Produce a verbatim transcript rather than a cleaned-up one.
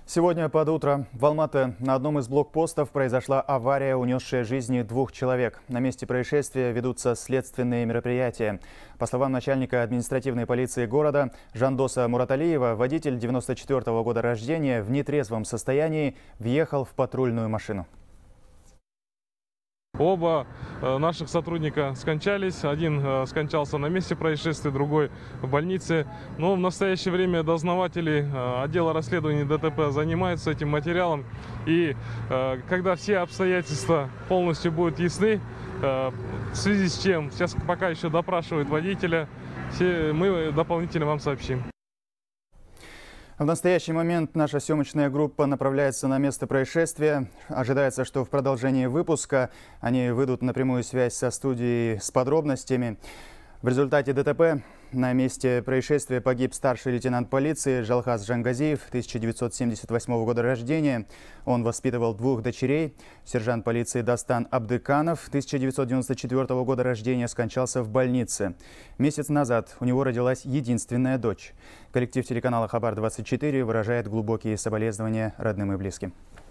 Сегодня под утро в Алматы на одном из блокпостов произошла авария, унесшая жизни двух человек. На месте происшествия ведутся следственные мероприятия. По словам начальника административной полиции города Жандоса Мураталиева, водитель девяносто четвёртого года рождения в нетрезвом состоянии въехал в патрульную машину. Оба наших сотрудника скончались. Один скончался на месте происшествия, другой в больнице. Но в настоящее время дознаватели отдела расследований ДТП занимаются этим материалом. И когда все обстоятельства полностью будут ясны, в связи с чем сейчас пока еще допрашивают водителя, мы дополнительно вам сообщим. В настоящий момент наша съемочная группа направляется на место происшествия. Ожидается, что в продолжении выпуска они выйдут на прямую связь со студией с подробностями. В результате ДТП на месте происшествия погиб старший лейтенант полиции Жалхаз Жангазиев, тысяча девятьсот семьдесят восьмого года рождения. Он воспитывал двух дочерей. Сержант полиции Дастан Абдыканов, тысяча девятьсот девяносто четвёртого года рождения, скончался в больнице. Месяц назад у него родилась единственная дочь. Коллектив телеканала Хабар двадцать четыре выражает глубокие соболезнования родным и близким.